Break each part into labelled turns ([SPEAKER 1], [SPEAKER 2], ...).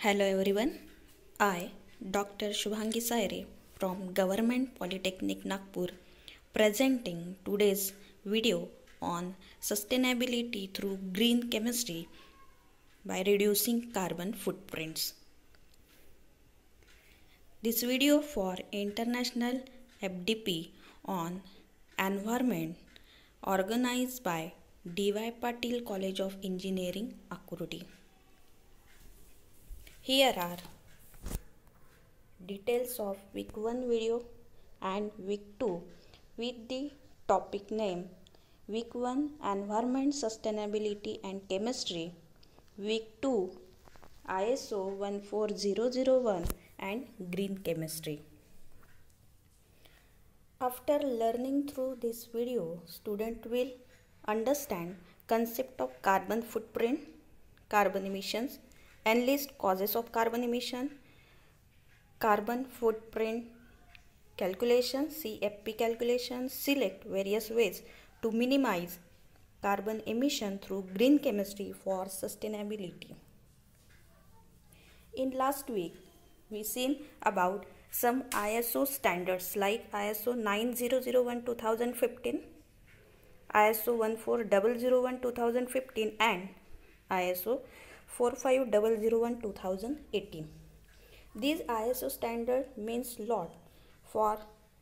[SPEAKER 1] Hello everyone. I, Dr. Shubhangi Saire from Government Polytechnic Nagpur, presenting today's video on sustainability through green chemistry by reducing carbon footprints. This video for International FDP on Environment organized by D.Y. Patil College of Engineering, Akurdi. Here are details of week 1 video and week 2 with the topic name week 1 Environment Sustainability and Chemistry, week 2 ISO 14001 and Green Chemistry. After learning through this video, student will understand concept of carbon footprint, carbon emissions, enlist causes of carbon emission, carbon footprint calculation, CFP calculation, select various ways to minimize carbon emission through green chemistry for sustainability. In last week, we seen about some ISO standards like ISO 9001:2015, ISO 14001:2015 and ISO 45001:2018. These ISO standard means lot for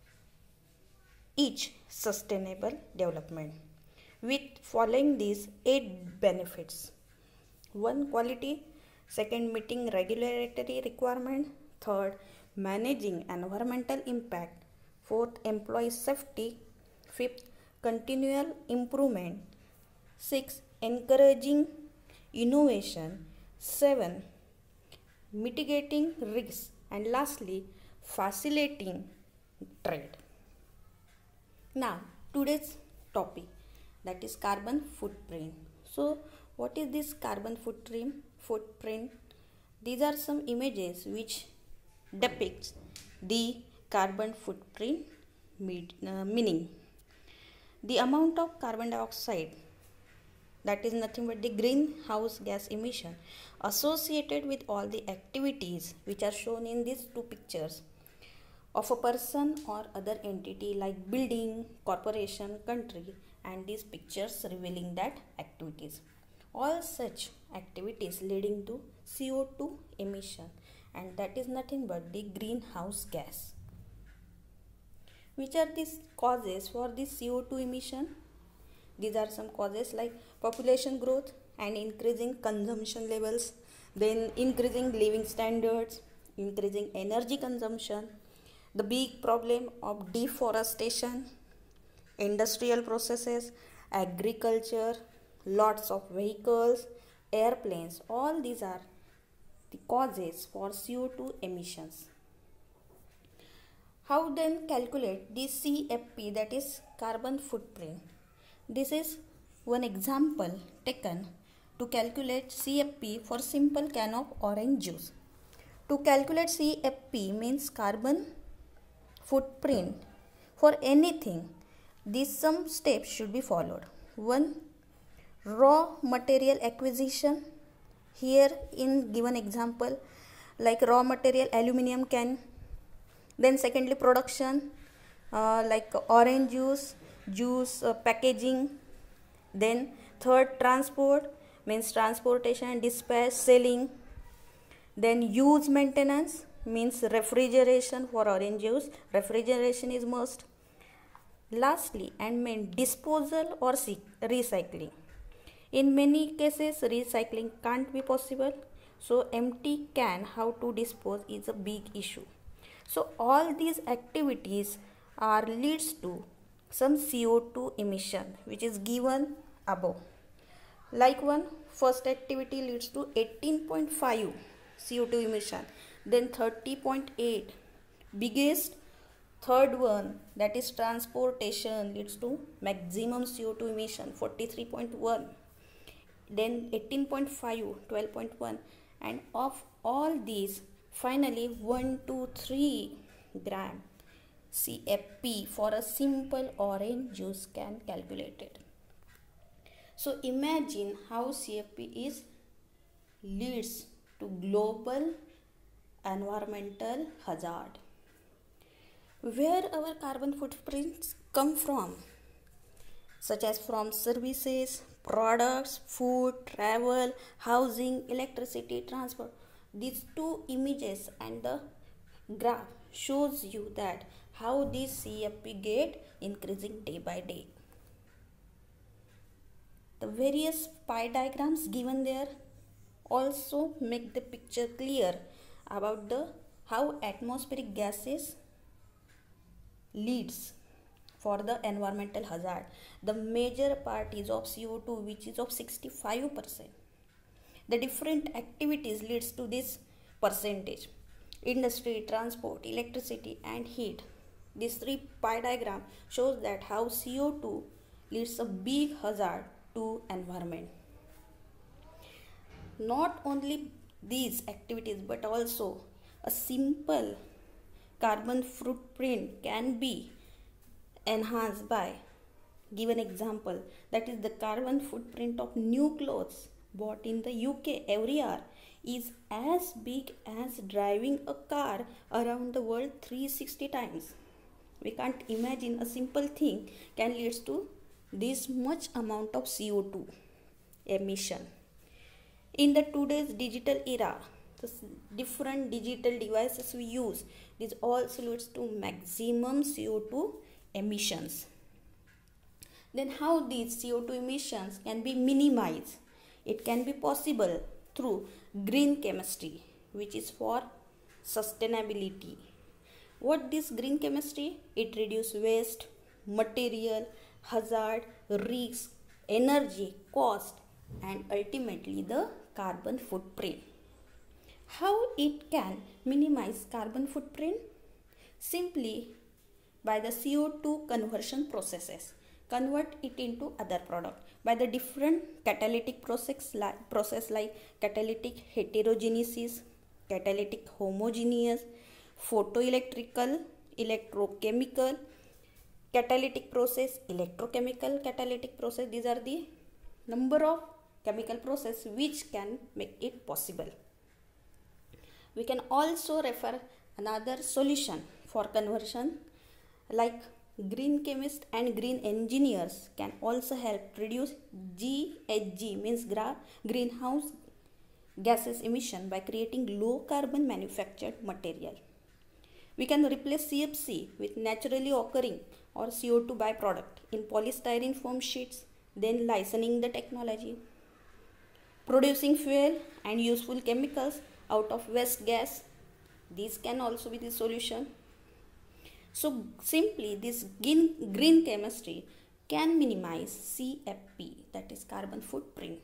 [SPEAKER 1] each sustainable development with following these 8 benefits. 1. Quality. 2. Meeting regulatory requirement. 3. Managing environmental impact. 4. Employee safety. 5. Continual improvement. 6. Encouraging innovation. 7. Mitigating risks, and lastly facilitating trade. Now today's topic, that is carbon footprint. So what is this carbon footprint? These are some images which depicts the carbon footprint meaning. The amount of carbon dioxide, that is nothing but the greenhouse gas emission associated with all the activities which are shown in these two pictures of a person or other entity like building, corporation, country, and these pictures revealing that activities. All such activities leading to CO2 emission, and that is nothing but the greenhouse gas. Which are these causes for this CO2 emission? These are some causes like population growth and increasing consumption levels, then increasing living standards, increasing energy consumption, the big problem of deforestation, industrial processes, agriculture, lots of vehicles, airplanes. All these are the causes for CO2 emissions. How then calculate the CFP, that is carbon footprint? This is one example taken to calculate CFP for simple can of orange juice. To calculate CFP means carbon footprint for anything, these some steps should be followed. 1. Raw material acquisition. Here in given example like raw material aluminum can. Then secondly production like orange juice packaging. Then third transport means transportation, dispatch, selling. Then use maintenance means refrigeration for orange juice, refrigeration is must. Lastly and main, disposal or recycling. In many cases recycling can't be possible, so empty can how to dispose is a big issue. So all these activities are leads to some CO2 emission which is given above. Like first activity leads to 18.5 CO2 emission, then 30.8 biggest. Third one, that is transportation, leads to maximum CO2 emission 43.1, then 18.5 12.1, and of all these finally 123 gram CFP for a simple orange juice can calculated. So imagine how CFP is leads to global environmental hazard. Where our carbon footprints come from, such as from services, products, food, travel, housing, electricity, transport. These two images and the graph shows you that how this CFP get increasing day by day. The various pie diagrams given there also make the picture clear about the how atmospheric gases leads for the environmental hazard. The major part is of CO2, which is of 65%. The different activities leads to this percentage: industry, transport, electricity and heat. This three pie diagram shows that how CO2 leads a big hazard to environment. Not only these activities but also a simple carbon footprint can be enhanced by given example, that is the carbon footprint of new clothes bought in the UK every hour is as big as driving a car around the world 360 times. We can't imagine a simple thing can lead to this much amount of CO2 emission. In the today's digital era, the different digital devices we use, this also leads to maximum CO2 emissions. Then how these CO2 emissions can be minimized? It can be possible through green chemistry, which is for sustainability. What this green chemistry? It reduces waste, material, hazard, risk, energy, cost and ultimately the carbon footprint. How it can minimize carbon footprint? Simply by the CO2 conversion processes. Convert it into other product by the different catalytic process like catalytic heterogenesis, catalytic homogeneous, photoelectrical, electrochemical, catalytic process, electrochemical catalytic process. These are the number of chemical process which can make it possible. We can also refer another solution for conversion like green chemists and green engineers can also help reduce GHG means greenhouse gases emission by creating low carbon manufactured material. We can replace CFC with naturally occurring or CO2 byproduct in polystyrene foam sheets, then licensing the technology. Producing fuel and useful chemicals out of waste gas. These can also be the solution. So simply this green chemistry can minimize CFP, that is carbon footprint,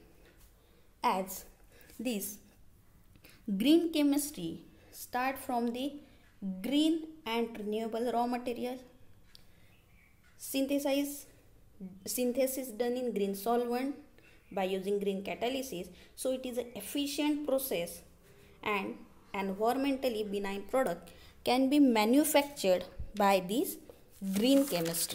[SPEAKER 1] as this green chemistry start from the green and renewable raw material, synthesis done in green solvent by using green catalysis. So it is an efficient process and environmentally benign product can be manufactured by this green chemistry.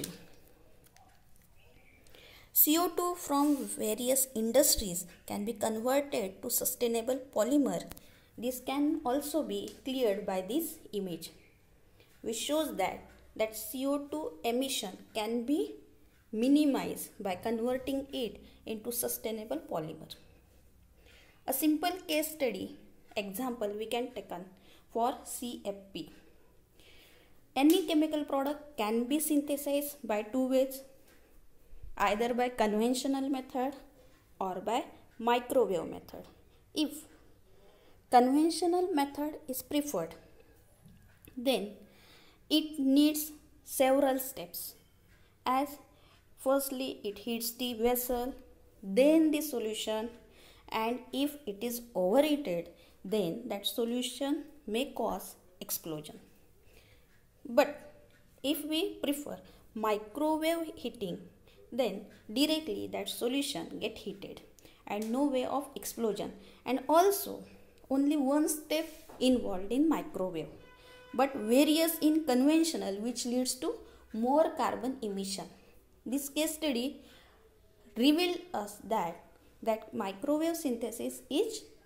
[SPEAKER 1] CO2 from various industries can be converted to sustainable polymer. This can also be cleared by this image, which shows that CO2 emission can be minimized by converting it into sustainable polymer. A simple case study example we can take on for CFP. Any chemical product can be synthesized by two ways, either by conventional method or by microwave method. If conventional method is preferred, then it needs several steps, as firstly it heats the vessel, then the solution, and if it is overheated, then that solution may cause explosion. But if we prefer microwave heating, then directly that solution get heated and no way of explosion, and also only one step involved in microwave but various in conventional, which leads to more carbon emission. This case study revealed us that microwave synthesis is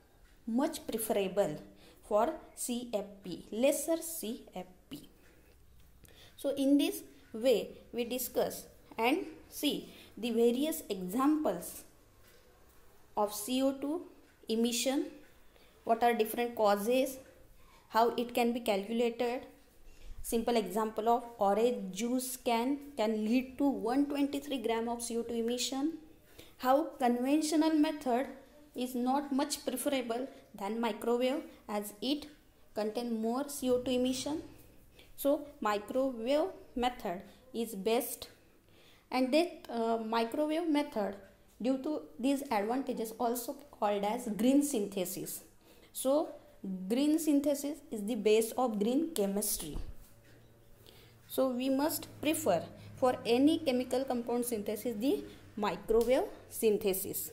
[SPEAKER 1] much preferable for CFP, lesser CFP. So in this way we discuss and see the various examples of CO2 emission, what are different causes, how it can be calculated. Simple example of orange juice can lead to 123 gram of CO2 emission. How conventional method is not much preferable than microwave as it contain more CO2 emission. So microwave method is best, and that microwave method, due to these advantages, also called as green synthesis. So green synthesis is the base of green chemistry. So we must prefer for any chemical compound synthesis the microwave synthesis.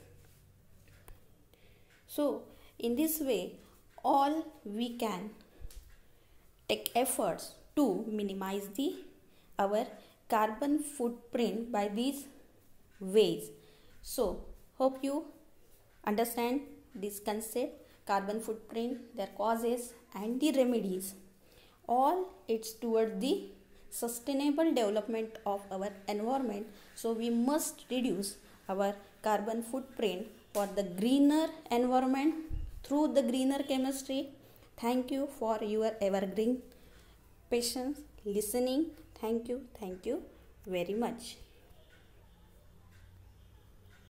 [SPEAKER 1] So in this way all we can take efforts to minimize our carbon footprint by these ways. So hope you understand this concept, carbon footprint, their causes and the remedies. All it's toward the sustainable development of our environment. So we must reduce our carbon footprint for the greener environment through the greener chemistry. Thank you for your evergreen patience, listening. Thank you very much.